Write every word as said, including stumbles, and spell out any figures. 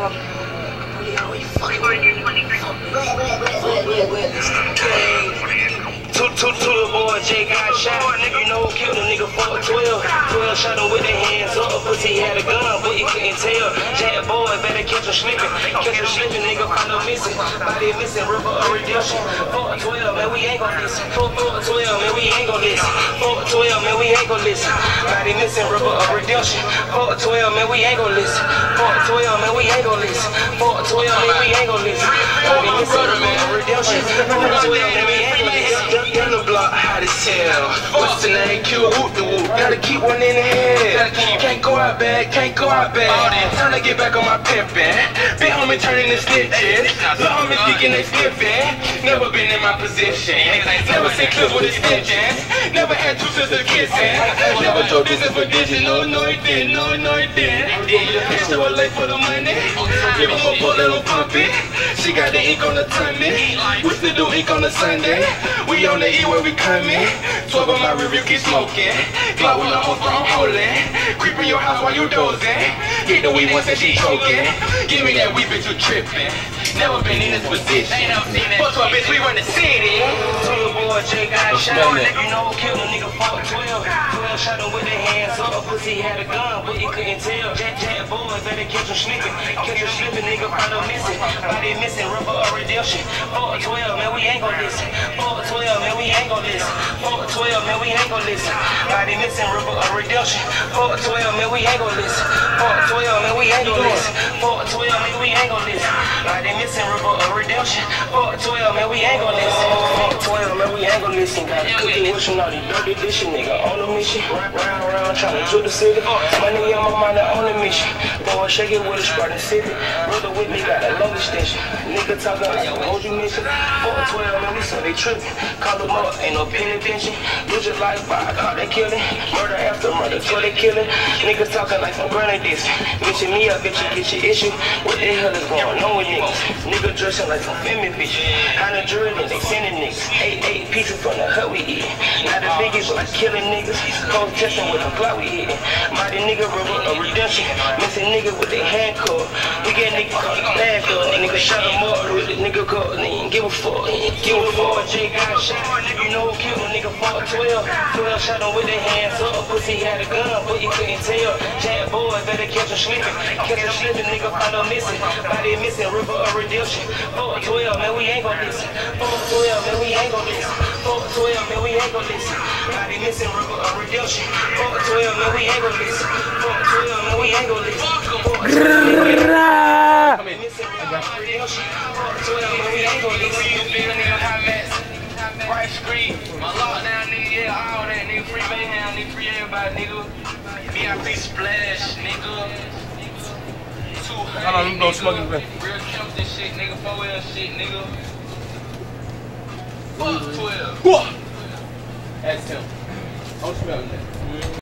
Two, two, two little boy, Jay got shot. You know who killed a nigga for twelve. twelve shot him with their hands up. Pussy had a gun, but he couldn't tell. Jack boy, better catch him slipping. Catch him slipping, nigga, find him missing. Body missing, river of redemption. four twelve, man, we ain't gon' listen. four twelve, man, we ain't gon' listen. four twelve, man, we ain't gon' listen. Body missing, river of redemption. four twelve, man, we ain't gon' listen. four twelve, man, we ain't gon' listen. four twelve, man, we ain't gon' listen. Body missing, river of redemption. four twelve, man, we ain't gon' listen. In the block, hot as hell. What's the name? Kill whoop the whoop. Gotta keep one in the head. Can't go out bad, can't go out bad. Time to get back on my pimpin'. Big homie turning the stitches. Little homie thinking they slippin'. Never been in my position. Never seen clips with a stitching. Never had two sisters kissing. Never told business for digits. No, no, it didn't. No, no, it didn't. It's too late for the money. Give him a bullet, little pump it. She got the ink on the tummy. We still do ink on the Sunday. We on the E where we coming. twelve on my review keep smoking. Glow with the host where I'm holding. Creep in your house while you dozing. Hit the weed once and she choking. Give me that weed, bitch, you tripping. Never been in this position. Fuck to a bitch, we run the city. Two little boy, Jay got shot. You know who killed a nigga for twelve. twelve shot him with their hands up. Pussy had a gun, but he couldn't tell. Jack, Jack, boy, better catch him slipping. Catch him slipping, nigga, find him missing. Body missing, river of redemption. four twelve, man, we ain't gon' listen. four twelve, man, we ain't gon' listen. four twelve, man, we ain't gon' listen. Body missing, river of redemption. four twelve, man, we ain't gon' listen. four twelve, man, we ain't gon' listen. four twelve, man, we ain't gon' listen. Body missing, river of redemption. four twelve, man, we ain't gon' listen. four twelve, man, we ain't gon' listen. Got a cookie wishing all these dirty dishes, nigga, on the mission. Round, round, tryna to the city. Money on my mind, on the mission. Boy, shake it with a Spartan city. Brother with me got a long extension. Nigga talking like a hold you mission. four twelve, man, we so they tripping. Call them up, ain't no penitentiary. Lose your life by a car, they killing. Murder after murder, so they killing. Niggas talking like some granted this. Mission me up, bitch, you get your issue. What the hell is going on with niggas? Nigga dressing like some feminine bitch. How the drill and they sending niggas. Eight, eight pieces from the hut we eat. Not the biggest, but like killing niggas. Cold testing with the block we eating. Mighty nigga, river of redemption. Missing nigga with their hand cut. We get nigga caught the bag up. Nigga shot him up with the nigga cut. He ain't give a fuck. He ain't give a fuck. Jay got shot. You know who killed a nigga for twelve. twelve shot him with their hands up. Pussy had a gun, but he couldn't tell. Jack boy, better catch him slipping. Catch him slipping, nigga, find him missing. Body missing, river of redemption. four twelve, man, we ain't gon' listen. four twelve, man, we ain't gon' listen. four twelve, man, we ain't gon' listen. Body missing, river of redemption. four twelve, man, we ain't gon' listen. four twelve, man, we ain't gon' listen. four twelve, man, we ain't gon' listen. four twelve, man, we ain't gon' listen. Right Street, my lockdown nigga, yeah, all that nigga, free mayhem, nigga, free everybody, nigga. V I P splash, nigga. two hundred, I don't know, smoking real Kempton shit, nigga, four L shit, nigga. Fuck twelve. That's him. Don't smell that.